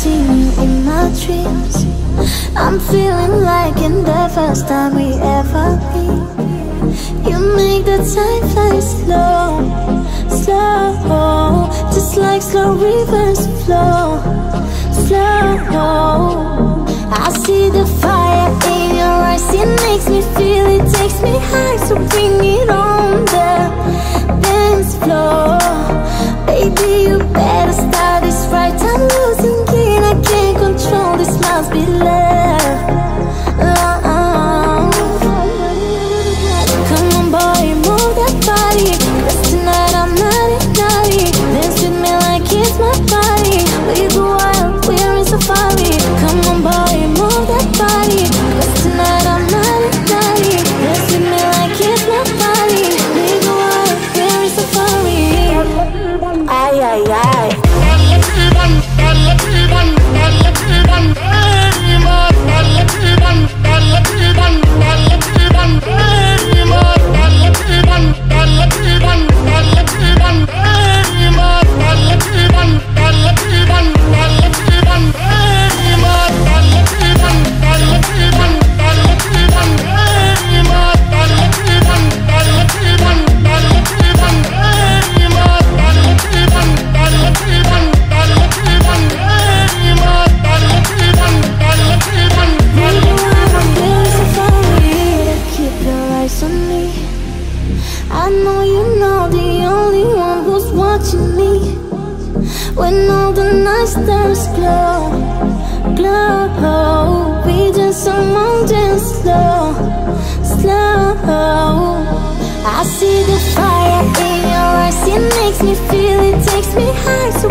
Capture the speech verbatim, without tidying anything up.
seen you in my dreams. I'm feeling like in the first time we ever meet. You make the time fly slow, slow, just like slow rivers flow, flow. I see the fire in your eyes, it makes me feel, it takes me high. So bring it on the dance floor. Baby, you better start this right. I'm losing it, I can't control this, must be love, love. Come on boy, move that body, 'cause tonight I'm naughty, naughty. Dance with me like it's my body. We go wild, we're in safari. Come on boy, move that body, 'cause tonight I'm naughty, naughty. Dance with me like it's my body. We go wild, we're in safari. Ay, ay, ay. I know you know the only one who's watching me. When all the night stars glow, glow, we dance among dance slow, slow. I see the fire in your eyes, it makes me feel, it takes me high. So